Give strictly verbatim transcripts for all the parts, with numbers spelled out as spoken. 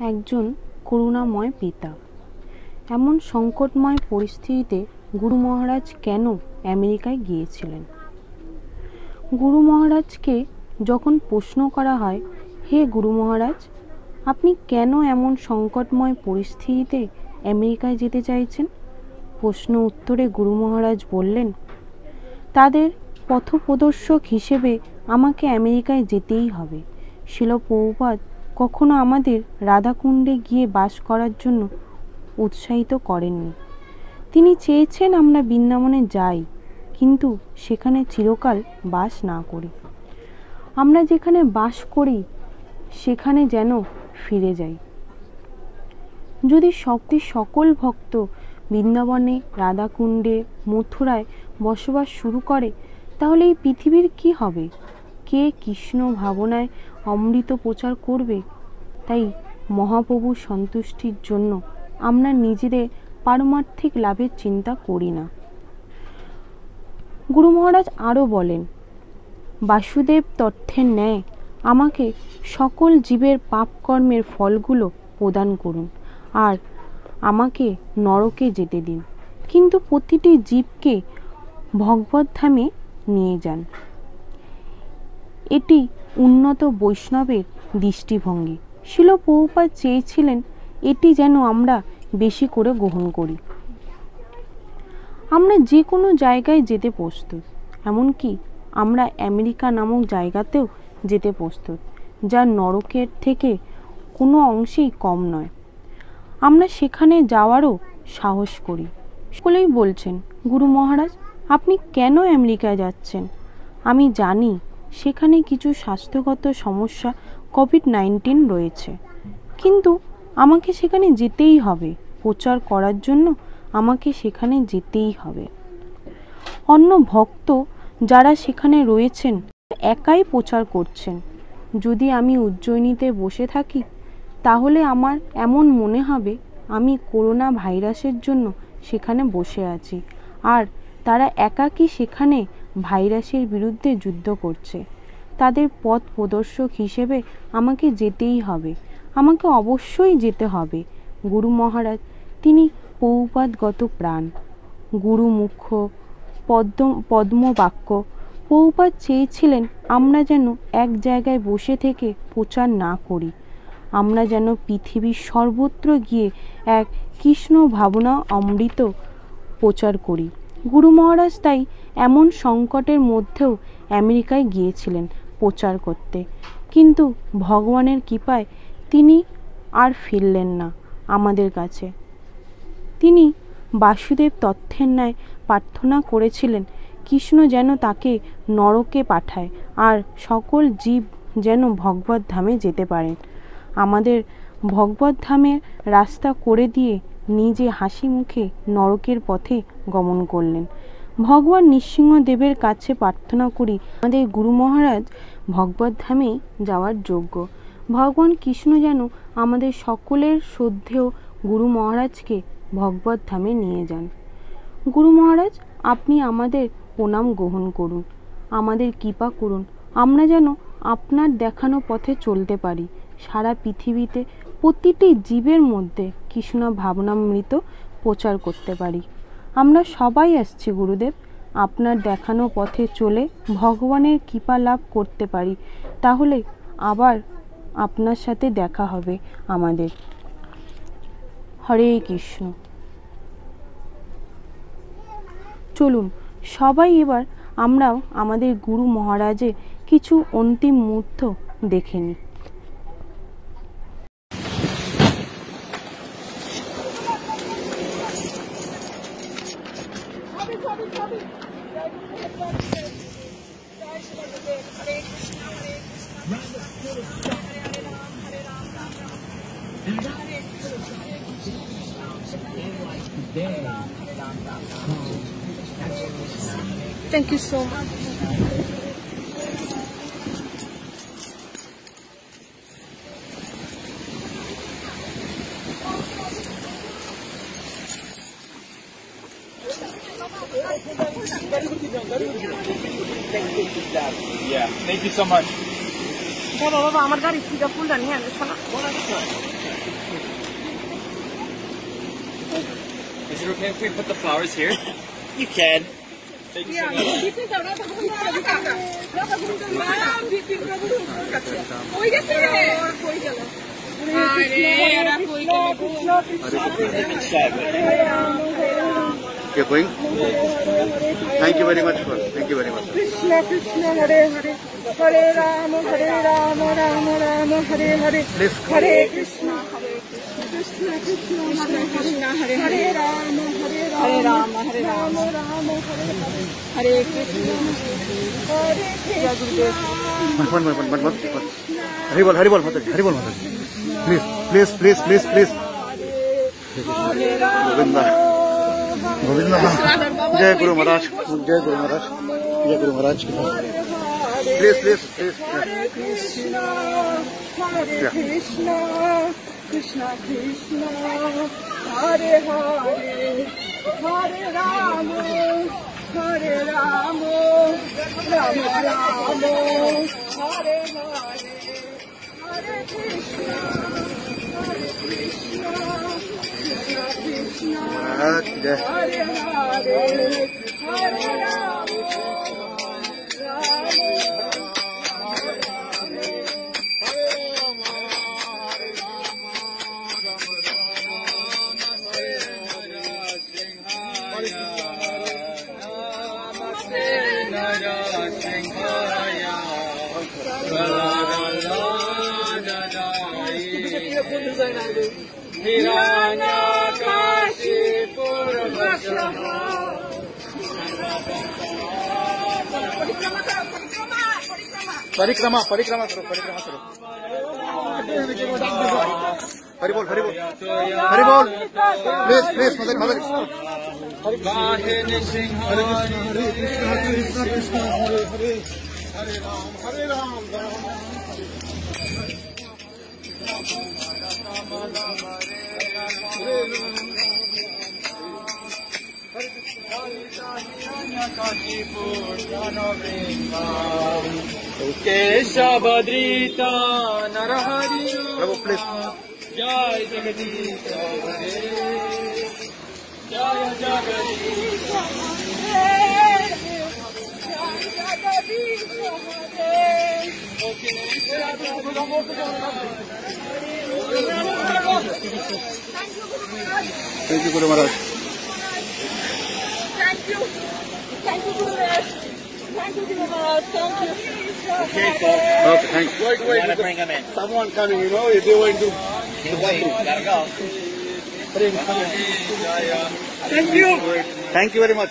একজন করুণাময় পিতা। এমন সংকটময় পরিস্থিতিতে গুরু মহারাজ কেন আমেরিকায় গিয়েছিলেন? গুরু মহারাজকে যখন প্রশ্ন করা হয়, হে গুরু মহারাজ, আপনি কেন এমন সংকটময় পরিস্থিতিতে আমেরিকায় যেতে চাইছেন? প্রশ্ন উত্তরে গুরু মহারাজ বললেন, তাদের পথপ্রদর্শক হিসেবে আমাকে আমেরিকায় যেতেই হবে। শিল প্রভুপাদ কখনো আমাদের রাধাকুণ্ডে গিয়ে বাস করার জন্য উৎসাহিত করেননি। তিনি চেয়েছেন আমরা বৃন্দাবনে যাই, কিন্তু সেখানে চিরকাল বাস না করি। আমরা যেখানে বাস করি সেখানে যেন ফিরে যাই। যদি সত্যি সকল ভক্ত বৃন্দাবনে, রাধাকুণ্ডে, মথুরায় বসবাস শুরু করে, তাহলে এই পৃথিবীর কি হবে? কে কৃষ্ণ ভাবনায় অমৃত প্রচার করবে? তাই মহাপ্রভুর সন্তুষ্টির জন্য আমরা নিজেদের পারমার্থিক লাভের চিন্তা করি না। গুরু মহারাজ আরও বলেন, বাসুদেব তথ্যের ন্যায় আমাকে সকল জীবের পাপকর্মের ফলগুলো প্রদান করুন আর আমাকে নরকে যেতে দিন, কিন্তু প্রতিটি জীবকে ভগবদ্ধামে নিয়ে যান। এটি উন্নত বৈষ্ণবের দৃষ্টিভঙ্গি। শিল প্রভুপাদ চেয়েছিলেন এটি যেন আমরা বেশি করে গ্রহণ করি। আমরা যে কোনো জায়গায় যেতে প্রস্তুত, এমনকি আমরা আমেরিকা নামক জায়গাতেও যেতে প্রস্তুত, যা নরকের থেকে কোনো অংশেই কম নয়। আমরা সেখানে যাওয়ারও সাহস করি। সকলেই বলছেন, গুরু মহারাজ, আপনি কেন আমেরিকায় যাচ্ছেন? আমি জানি সেখানে কিছু স্বাস্থ্যগত সমস্যা কোভিড নাইন্টিন রয়েছে, কিন্তু আমাকে সেখানে যেতেই হবে। প্রচার করার জন্য আমাকে সেখানে যেতেই হবে। অন্য ভক্ত যারা সেখানে রয়েছেন একাই প্রচার করছেন। যদি আমি উজ্জয়িনীতে বসে থাকি, তাহলে আমার এমন মনে হবে আমি করোনা ভাইরাসের জন্য সেখানে বসে আছি, আর তারা একাকী সেখানে ভাইরাসের বিরুদ্ধে যুদ্ধ করছে। তাদের পথ প্রদর্শক হিসেবে আমাকে যেতেই হবে, আমাকে অবশ্যই যেতে হবে। গুরু মহারাজ তিনি প্রভুপাদগত প্রাণ, গুরু মুখ্য পদ্ম পদ্মবাক্য। প্রভুপাদ চেয়েছিলেন আমরা যেন এক জায়গায় বসে থেকে প্রচার না করি, আমরা যেন পৃথিবীর সর্বত্র গিয়ে এক কৃষ্ণ ভাবনা অমৃত প্রচার করি। গুরু মহারাজ তাই এমন সংকটের মধ্যেও আমেরিকায় গিয়েছিলেন প্রচার করতে, কিন্তু ভগবানের কৃপায় তিনি আর ফিরলেন না আমাদের কাছে। তিনি বাসুদেব তথ্যের ন্যায় প্রার্থনা করেছিলেন কৃষ্ণ যেন তাকে নরকে পাঠায় আর সকল জীব যেন ভগবত ধামে যেতে পারেন। আমাদের ভগবত ধামের রাস্তা করে দিয়ে নিজে হাসি মুখে নরকের পথে গমন করলেন। ভগবান নৃসিংহদেবের কাছে প্রার্থনা করি আমাদের গুরু মহারাজ ভগবত ধামে যাওয়ার যোগ্য। ভগবান কৃষ্ণ যেন আমাদের সকলের শ্রদ্ধেয় গুরু মহারাজকে ভগবত ধামে নিয়ে যান। গুরু মহারাজ, আপনি আমাদের প্রণাম গ্রহণ করুন, আমাদের কৃপা করুন, আমরা যেন আপনার দেখানো পথে চলতে পারি, সারা পৃথিবীতে প্রতিটি জীবের মধ্যে কৃষ্ণ ভাবনামৃত প্রচার করতে পারি। আমরা সবাই আসছি গুরুদেব, আপনার দেখানো পথে চলে ভগবানের কৃপা লাভ করতে পারি, তাহলে আবার আপনার সাথে দেখা হবে আমাদের। হরে কৃষ্ণ। চলুন সবাই এবার আমরাও আমাদের গুরু মহারাজের কিছু অন্তিম মুহূর্ত দেখে নিই। Thank you so much. Yeah, thank you so much. বাবা বাবা আমার গাড়ি থেকে ফুলটা নিয়ে আনবে শোনা। Is it okay if we put the flowers here? You can. Thank you so much. You're going? Thank you very much for. Thank you very much. Krishna Krishna Hare Hare Hare Rama Hare Rama Rama Rama Hare Hare Please. Hare Krishna Hare Krishna Krishna Krishna Hare Hare Hare Rama Hare Rama Hare Rama Rama Hare Hare Hare Krishna Hare Krishna. One, one, one, one, one, one. Haribol, Haribol, Mataji, Haribol, Mataji. Please, please, please, please, please. Govinda. Govinda. Jai Guru Maharaj. Jai Guru Maharaj. Jai Guru Maharaj. Please, please, please. Hare Krishna Hare Krishna Krishna Krishna Hare Hare Hare Rama Hare Rama Rama Rama Hare Hare Hare Krishna Hare Krishna Krishna Krishna Maharaj. Jai. Hare Hare Hare Rama परिक्रमा परिक्रमा करो परिक्रमा करो Haribol Haribol Haribol please please mother mother Hare Krishna Hare Krishna Krishna Krishna Hare Hare Hare Ram Hare Ram Ram केशवद्रीता नरहरि प्रभु please जय जगदीश हरे जय Jagdish thank you Guru Maharaj Thank you. Thank you, Guru Maharaj. Thank you, Guru Maharaj. Thank you. Okay, so okay thank you wait, wait, gotta bring him in. someone coming you know if they want to Wait, gotta go. thank you thank you very much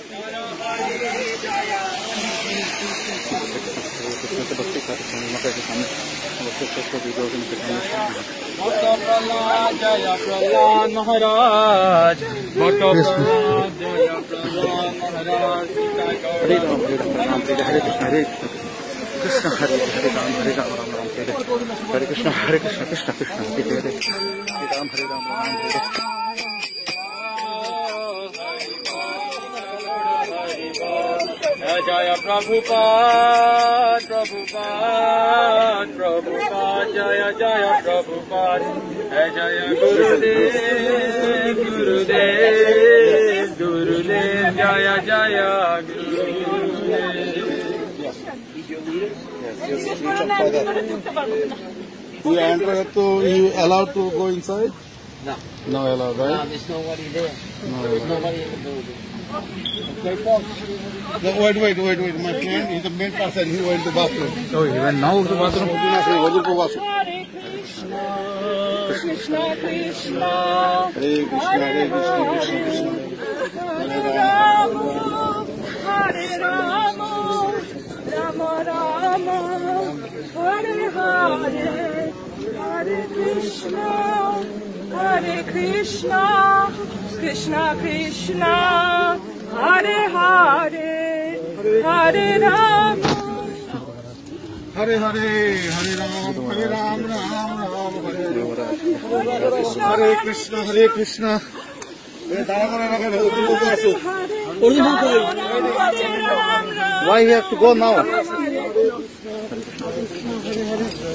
जय प्रहलाद महाराज भक्त प्रहलाद जय प्रहलाद महाराज हरे राम हरे राम राम हरे हरे कृष्ण हरे कृष्ण हरे हरे राम हरे राम राम राम हरे हरे कृष्ण हरे कृष्ण कृष्ण कृष्ण हरे हरे हरे राम हरे राम राम हरे जय प्रभुपाद प्रभुपाद प्रभुपाद जय जय प्रभुपाद जय गुरुदेव गुरुदेव गुरुदेव जय जय गुरुदेव You enter to you allowed to go inside? No. No allowed, right? No, there's nobody there. No There's allowed. nobody in the building. No, wait, wait, wait, wait. My friend is the main person. He went to bathroom. Oh, he went now to bathroom? Hare Krishna, Krishna Krishna, Hare Krishna, Hare Krishna, Krishna Krishna. Hare Rama, Hare Rama, Rama Rama, Hare Hare, Hare Krishna, Hare Krishna, Krishna Krishna, Hare Hare, Hare Rama. Hare Hare, Hare Ram, Hare Ram, Ram Ram, Hare Hare. Hare Krishna, Hare Krishna. Why you have to go now? Hare Krishna, Hare Krishna, Hare Hare.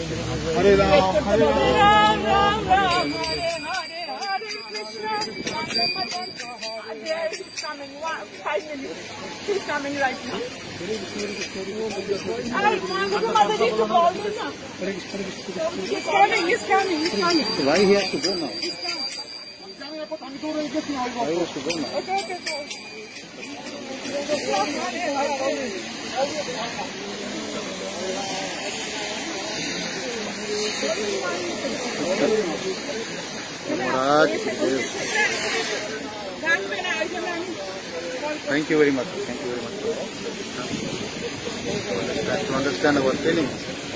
Hare Ram, Hare Ram, Ram, Ram, Ram, Hare Hare, Hare Krishna. There he's coming, one, five minutes. He's coming right now. Alright, Mataji, to call me now. He's coming, he's coming, he's coming. Why he has to go now? Why he has to go now? Okay, okay, okay. Maharaj, thank you very much. Thank you very much. To understand our feelings.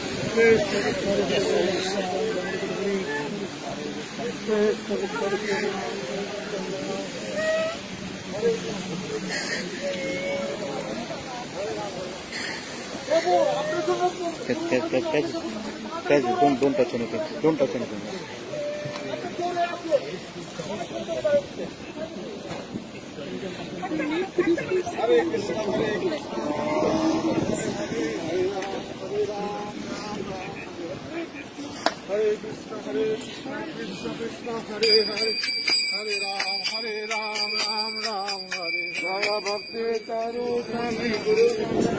Catch, catch, catch, catch. Catch, don't, don't touch anything. Don't touch anything. Hare Krishna, Hare Krishna, Hare Krishna, Hare Krishna, Krishna Krishna, Hare Hare, Hare Ram, Hare Ram, Ram Ram, Hare Jaya Bhakti Taru Swami Guru.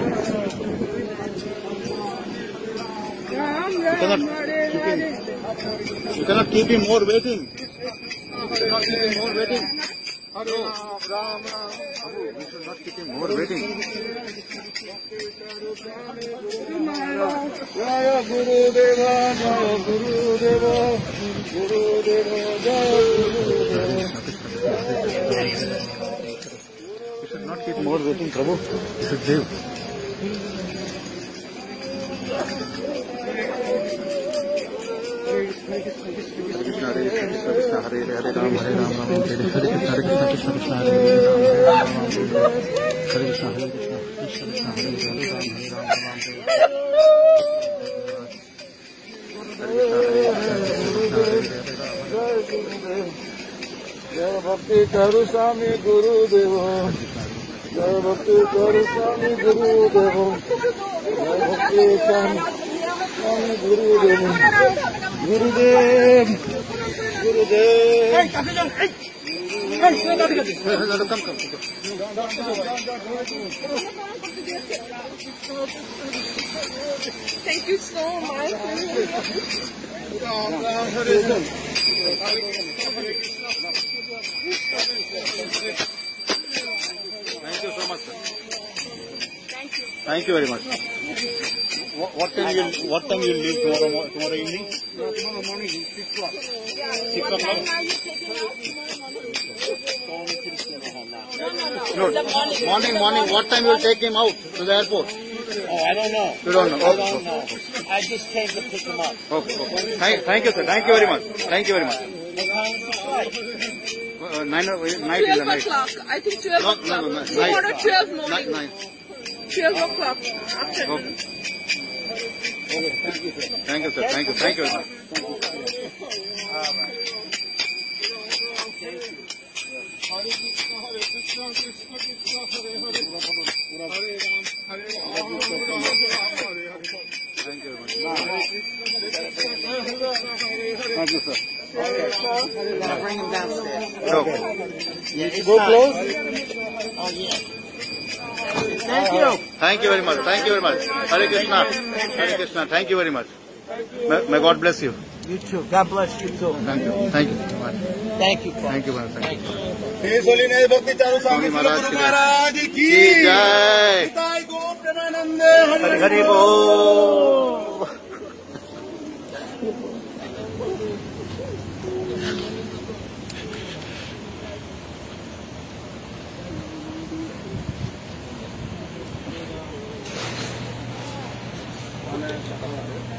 Ram, Ram, Hare Hare. You cannot keep him more waiting. You cannot keep him more waiting. Hare Ram, Ram Ram. You should not keep him more waiting. Jaya Guru Deva, Jaya Guru Deva, Guru Deva, Jaya Guru Deva. You should not keep more waiting, Prabhu. You should leave. Hare Krishna, Hare Krishna, Hare Hare Ram, Hare Ram, Ram Hare Hare, Hare Krishna, Hare Krishna, Krishna Krishna, Hare Hare Ram, Hare Ram, Hare Krishna, Hare Krishna, Krishna Krishna, Hare Hare Ram, Hare Ram, Jaya Bhakti Taru Swami Guru Deva, Jaya Bhakti Taru Swami Guru Deva, Jaya Bhakti Taru Swami Guru Deva, Guru Dev, Guru Dev. Hey, come, come, come. Thank you so much. Ram Ram Hare Hare. Thank you so much, sir. Thank you. Thank you very much. What, what time you what time you leave tomorrow mo- tomorrow evening? Tomorrow morning, six o'clock. Yeah. Six What o'clock? time are you taking out tomorrow morning? No, morning, morning. What time you will take him out to the airport? Oh, I don't know. You don't know. I Okay, don't okay, know. I just came to pick him up. okay, okay. Thank, thank you, sir. Thank you very much. Thank you very much. What time is the flight? Uh, nine, uh, night in the twelve night. o'clock. I think twelve No, o'clock. no, no, no. Tomorrow Night. twelve Night, morning. night. twelve o'clock. Afternoon. Okay. Thank you, sir. Thank you. Thank you very much. Hare Krishna, Hare Krishna, Krishna Krishna, Hare Hare, Hare Ram, Hare Ram, Ram Ram, Hare Hare. Thank you very much. Thank you, sir. I'll bring him downstairs. Okay. Yeah, it's Go fine. close. Oh, yeah. Thank you. Thank you very much. Thank you very much. Hare Krishna. Hare Krishna. Thank you very much. May, may God bless you. You too. God bless you too. Thank you. Thank you. Thank you. Thank you, man. Thank you. Thank you. Hare Bhakti Taru Swami Guru Maharaj ki jai. Hare Hare Bol. Thank you.